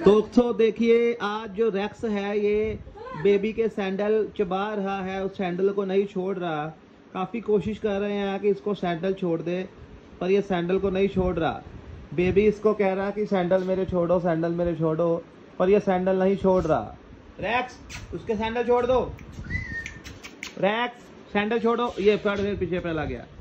तो देखिए आज जो रेक्स है ये बेबी के सैंडल चबा रहा है, उस सैंडल को नहीं छोड़ रहा। काफ़ी कोशिश कर रहे हैं कि इसको सैंडल छोड़ दे, पर ये सैंडल को नहीं छोड़ रहा। बेबी इसको कह रहा कि सैंडल मेरे छोड़ो, सैंडल मेरे छोड़ो, पर ये सैंडल नहीं छोड़ रहा। रैक्स उसके सैंडल छोड़ दो, रैक्स सैंडल छोड़ो। ये फिर पीछे फैला गया।